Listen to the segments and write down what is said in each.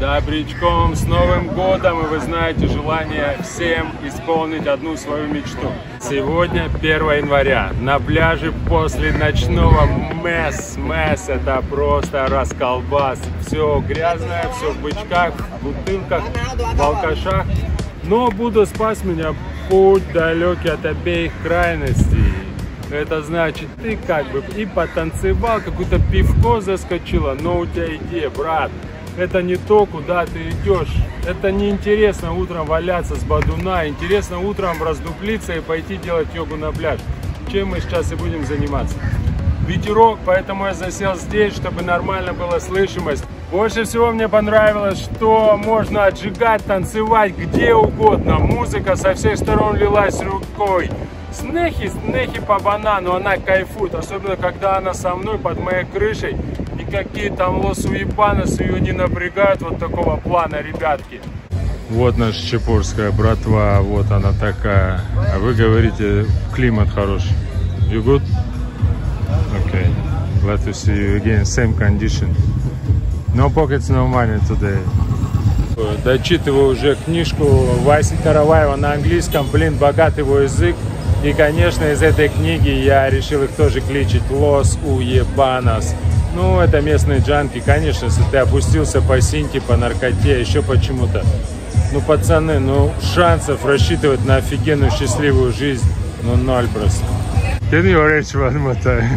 Добрячком, с Новым годом! И вы знаете желание всем исполнить одну свою мечту. Сегодня 1 января. На пляже после ночного месс. Это просто расколбас. Все грязное, все в бычках, в бутылках, в алкашах. Но Будда спас меня. Путь далекий от обеих крайностей. Это значит, ты как бы и потанцевал, какое-то пивко заскочило, но у тебя идея, брат. Это не то, куда ты идешь. Это не интересно утром валяться с бадуна. Интересно утром раздуплиться и пойти делать йогу на пляж. Чем мы сейчас и будем заниматься. Ветерок, поэтому я засел здесь, чтобы нормально была слышимость. Больше всего мне понравилось, что можно отжигать, танцевать где угодно. Музыка со всех сторон лилась рукой. Снехи по банану, она кайфует. Особенно, когда она со мной под моей крышей. Никакие там лос-уебанос ее не напрягают. Вот такого плана, ребятки. Вот наша чепурская братва. Вот она такая. А вы говорите, климат хороший. You good? Okay. Glad to see you again. Same condition. No pockets, no money today. Дочитываю уже книжку Васи Караваева на английском. Блин, богат его язык. И, конечно, из этой книги я решил их тоже кличить Los Uyebanos. Ну, это местные джанки. Конечно, если ты опустился по синьке, по наркоте, еще почему-то. Ну, пацаны, ну, шансов рассчитывать на офигенную счастливую жизнь, ну, ноль просто. Can you arrange one more time?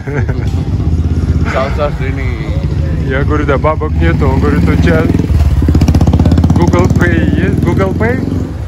Я говорю, да, бабок нету. Он говорит, у тебя Google Pay есть? Google Pay?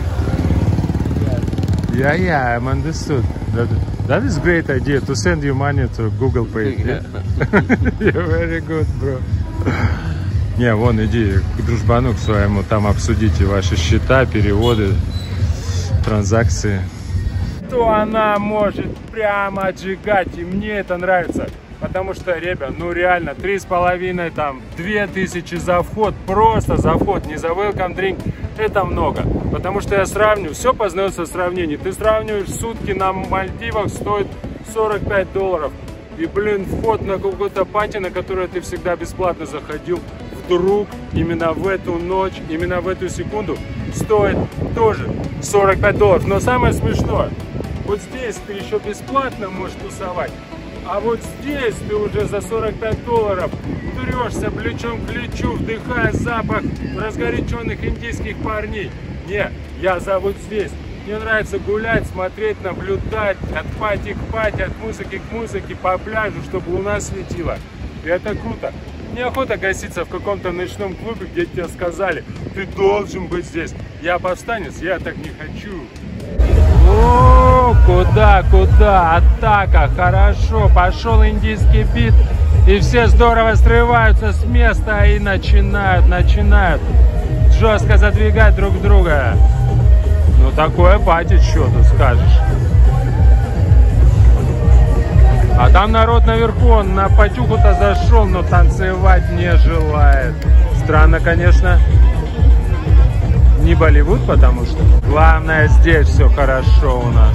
Yeah, I'm understood. That is great idea to send you money to Google Pay. Yeah? You're very good, bro. Не, вон иди к дружбану к своему, там обсудите ваши счета, переводы, транзакции. То она может прямо отжигать, и мне это нравится. Потому что, ребят, ну реально, 3,5, там, 2000 за вход, просто за вход, не за welcome drink, это много. Потому что я сравню, все познается в сравнении. Ты сравниваешь, сутки на Мальдивах стоит $45. И, блин, вход на какой-то пати, на который ты всегда бесплатно заходил, вдруг, именно в эту ночь, именно в эту секунду, стоит тоже $45. Но самое смешное, вот здесь ты еще бесплатно можешь тусовать. А вот здесь ты уже за $45 трешься плечом к плечу, вдыхая запах разгоряченных индийских парней. Не, я за вот здесь. Мне нравится гулять, смотреть, наблюдать от пати к пати, от музыки к музыке по пляжу, чтобы луна светила. И это круто. Неохота гаситься в каком-то ночном клубе, где тебе сказали, ты должен быть здесь. Я повстанец, я так не хочу. О, куда? Атака, хорошо. Пошел индийский бит. И все здорово срываются с места и начинают жестко задвигать друг друга. Ну такое пати, что тут скажешь. А там народ наверху, он на патюху-то зашел, но танцевать не желает. Странно, конечно. Не Болливуд, потому что главное, здесь все хорошо у нас.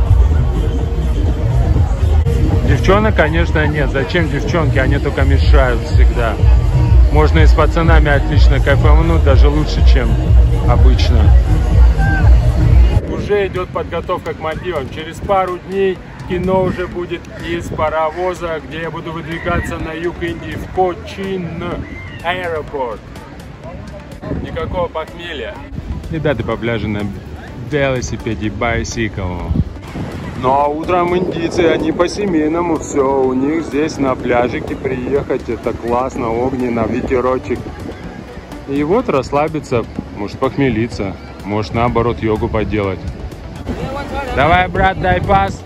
Девчонок, конечно, нет. Зачем девчонки? Они только мешают всегда. Можно и с пацанами отлично кайфануть, даже лучше, чем обычно. Уже идет подготовка к Мальдивам. Через пару дней кино уже будет из паровоза, где я буду выдвигаться на юг Индии в Кочин аэропорт. Никакого похмелья. И да, ты по пляжу на велосипеде, байсикл. Ну а утром индийцы, они по-семейному, все, у них здесь на пляжике приехать, это классно, огненно, ветерочек. И вот расслабиться, может похмелиться, может наоборот йогу поделать. Давай, брат, дай пас.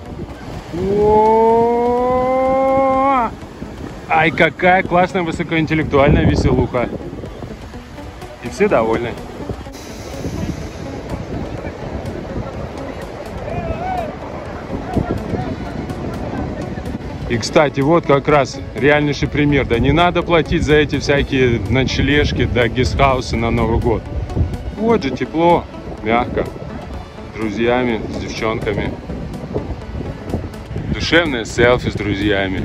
О-о-о-о! Ай, какая классная высокоинтеллектуальная веселуха. И все довольны. И, кстати, вот как раз реальнейший пример. Да не надо платить за эти всякие ночлежки, да гестхаусы на Новый год. Вот же тепло, мягко, с друзьями, с девчонками. Душевное селфи с друзьями.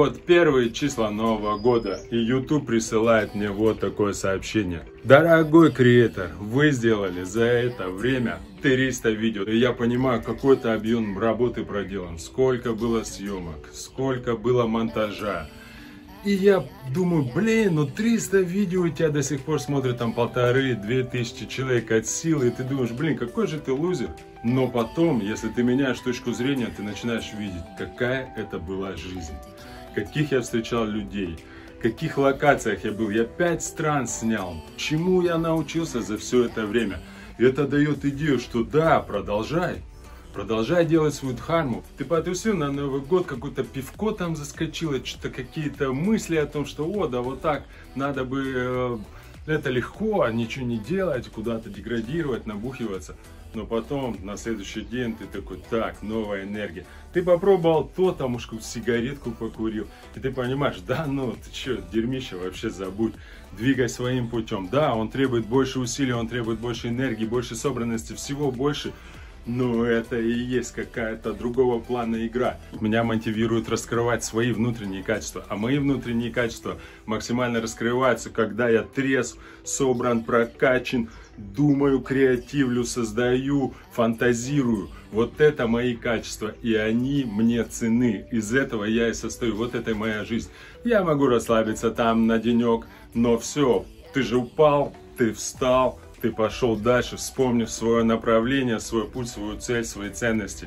вот первые числа Нового года, и YouTube присылает мне вот такое сообщение. Дорогой креатор, вы сделали за это время 300 видео. И я понимаю, какой-то объем работы проделан, сколько было съемок, сколько было монтажа. И я думаю, блин, ну 300 видео у тебя до сих пор смотрят там 1500-2000 человек от силы. И ты думаешь, блин, какой же ты лузер. Но потом, если ты меняешь точку зрения, ты начинаешь видеть, какая это была жизнь. Каких я встречал людей, в каких локациях я был. Я 5 стран снял. Чему я научился за все это время. И это дает идею, что да, продолжай. Продолжай делать свою дхарму. Ты потусил на Новый год, какое-то пивко там заскочило, что-то какие-то мысли о том, что о, да вот так, надо бы, это легко, ничего не делать, куда-то деградировать, набухиваться. Но потом, на следующий день, ты такой, так, новая энергия. Ты попробовал то, там уж сигаретку покурил, и ты понимаешь, да ну, ты что, дерьмище, вообще забудь. Двигай своим путем. Да, он требует больше усилий, он требует больше энергии, больше собранности, всего больше. Но это и есть какая-то другого плана игра. Меня мотивирует раскрывать свои внутренние качества. А мои внутренние качества максимально раскрываются, когда я трезв, собран, прокачан, думаю, креативлю, создаю, фантазирую. Вот это мои качества, и они мне ценны. Из этого я и состою. Вот это моя жизнь. Я могу расслабиться там на денек, но все, ты же упал, ты встал. Ты пошел дальше, вспомнив свое направление, свой путь, свою цель, свои ценности.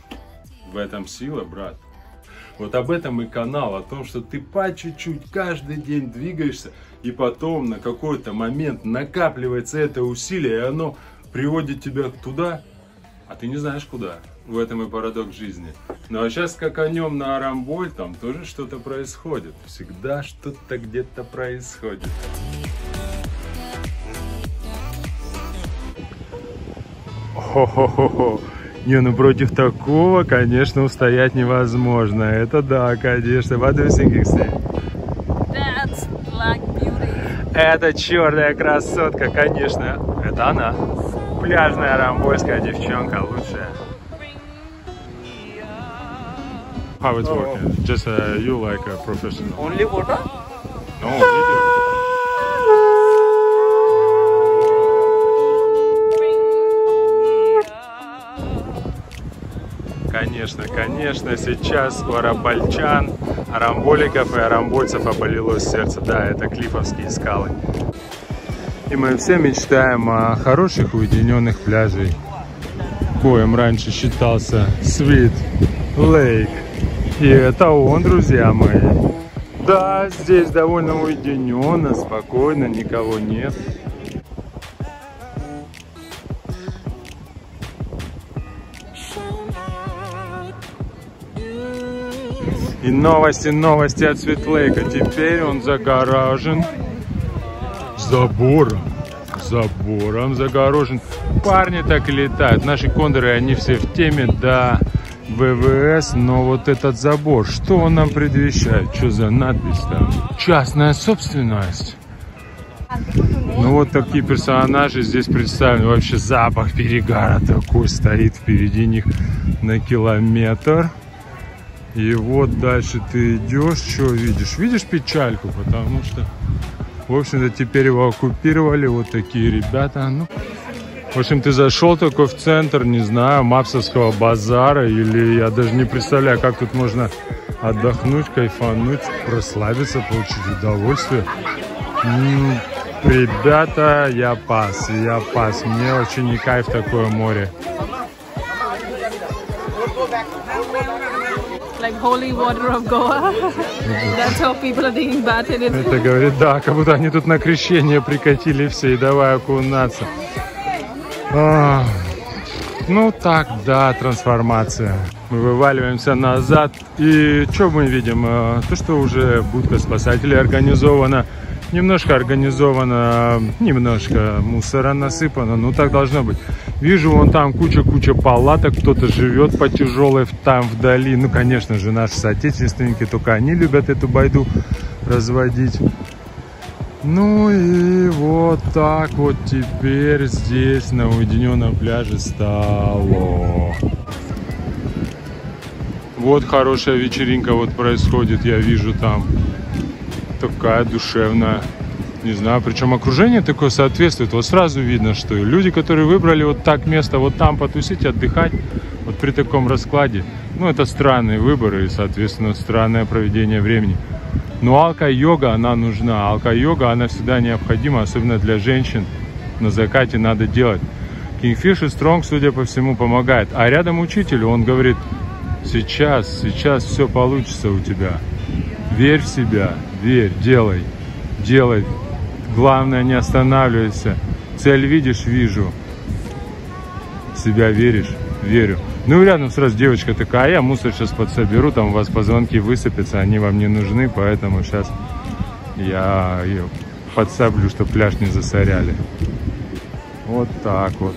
В этом сила, брат. Вот об этом и канал, о том, что ты по чуть-чуть каждый день двигаешься, и потом на какой-то момент накапливается это усилие, и оно приводит тебя туда, а ты не знаешь куда. В этом и парадокс жизни. Ну а сейчас скаканем на Арамболь, там тоже что-то происходит. Всегда что-то где-то происходит. Хо-хо-хо-хо. Не, ну против такого, конечно, устоять невозможно. Это да, конечно. What do you think, Икси? That's Black Beauty. Это черная красотка, конечно. Это она. Пляжная арамбольская девчонка, лучшая. How it's working? Just you like a professional. Only water? No, video. Конечно, конечно, сейчас у арамбольчан, арамболиков и арамбольцев оболелось сердце. Да, это Клиффовские скалы. И мы все мечтаем о хороших уединенных пляжах, коим раньше считался Sweet Lake. И это он, друзья мои. Да, здесь довольно уединенно, спокойно, никого нет. И новости от Светлейка. Теперь он загоражен забором. Забором загорожен. Парни так и летают. Наши кондоры, они все в теме, да, ВВС. Но вот этот забор, что он нам предвещает? Что за надпись там? Частная собственность. Ну вот такие персонажи здесь представлены. Вообще запах перегара такой стоит впереди них на километр. И вот дальше ты идешь, что видишь? Видишь печальку, потому что, в общем-то, теперь его оккупировали вот такие ребята. Ну, в общем, ты зашел такой в центр, не знаю, Мапсовского базара, или я даже не представляю, как тут можно отдохнуть, кайфануть, расслабиться, получить удовольствие. Ребята, я пас. Мне очень не кайф такое море. Like holy water of Goa. That's how people are taking bath in it. Это говорит, да, как будто они тут на крещение прикатили все и давай окунаться. Ну так, да, трансформация. Мы вываливаемся назад. И что мы видим? То, что уже будка спасателей организована. Немножко мусора насыпано, ну так должно быть. Вижу, вон там куча палаток, кто-то живет по тяжелой там вдали. Ну, конечно же, наши соотечественники, только они любят эту байду разводить. Ну и вот так вот теперь здесь на уединенном пляже стало. Вот хорошая вечеринка вот происходит, я вижу там. Такая душевная. Не знаю, причем окружение такое соответствует. Вот сразу видно, что люди, которые выбрали вот так место, вот там потусить, отдыхать, вот при таком раскладе, ну, это странные выборы и, соответственно, странное проведение времени. Но алка-йога, она нужна. Алка-йога, она всегда необходима, особенно для женщин. На закате надо делать. Kingfisher Strong, судя по всему, помогает. А рядом учитель, он говорит: сейчас все получится у тебя. Верь в себя, верь, делай. Главное, не останавливайся. Цель видишь, вижу. В себя веришь, верю. Ну и рядом сразу девочка такая: а я мусор сейчас подсоберу, там у вас позвонки высыпятся, они вам не нужны, поэтому сейчас я ее подсоблю, чтобы пляж не засоряли. Вот так вот.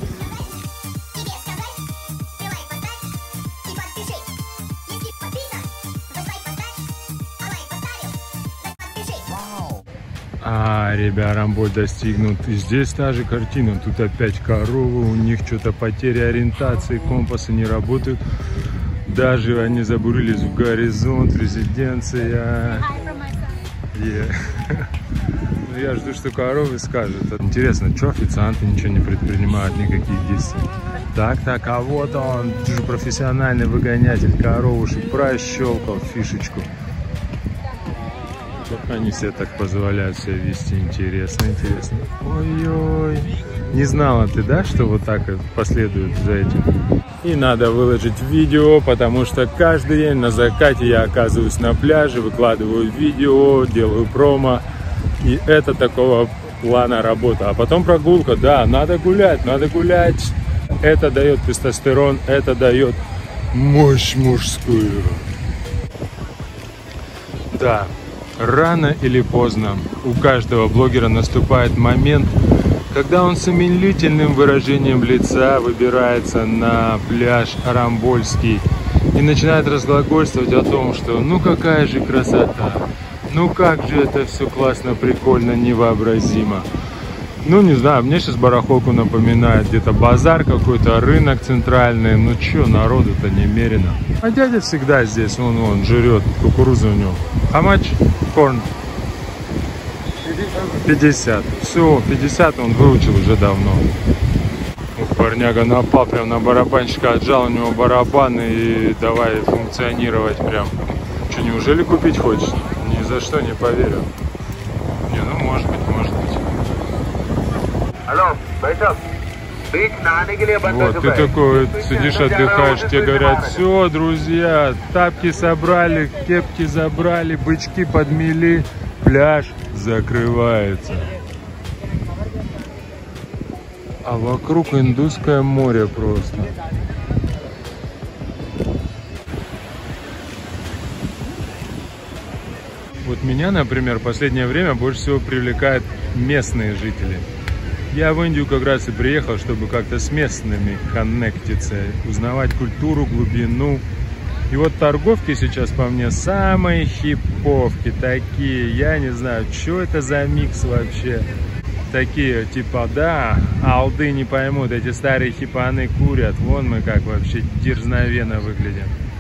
Ребят, Рамболь достигнут. И здесь та же картина. Тут опять коровы, у них что-то потеря ориентации, компасы не работают. Даже они забурились в горизонт, резиденция. Ну, я жду, что коровы скажут. Интересно, что официанты ничего не предпринимают, никаких действий. Так, а вот он, профессиональный выгонятель коровушек, прощелкал фишечку. Как они себе так позволяют себя вести? Интересно. Ой-ой. Не знала ты, да, что вот так последует за этим? И надо выложить видео, потому что каждый день на закате я оказываюсь на пляже, выкладываю видео, делаю промо. И это такого плана работа. А потом прогулка, да, надо гулять. Это дает тестостерон, это дает мощь мужскую. Да. Рано или поздно у каждого блогера наступает момент, когда он с умилительным выражением лица выбирается на пляж Рамбольский и начинает разглагольствовать о том, что ну какая же красота, ну как же это все классно, прикольно, невообразимо. Ну не знаю, мне сейчас барахолку напоминает, где-то базар какой-то, рынок центральный, ну чё, народу-то немерено. А дядя всегда здесь, он жрет, кукурузу у него. How much corn? 50. Все, 50 он выучил уже давно. Ух, парняга напал прям на барабанщика, отжал у него барабан и давай функционировать прям. Что, неужели купить хочешь? Ни за что не поверю. Не, ну может быть. Вот, ты такой сидишь, отдыхаешь, тебе говорят: все, друзья, тапки собрали, кепки забрали, бычки подмели, пляж закрывается. А вокруг Индусское море просто. Вот меня, например, в последнее время больше всего привлекают местные жители. Я в Индию как раз и приехал, чтобы как-то с местными коннектиться, узнавать культуру, глубину. И вот торговки сейчас по мне самые хиповки такие. Я не знаю, что это за микс вообще. Такие, типа, да, алды не поймут, эти старые хипаны курят. Вон мы как вообще дерзновенно выглядим.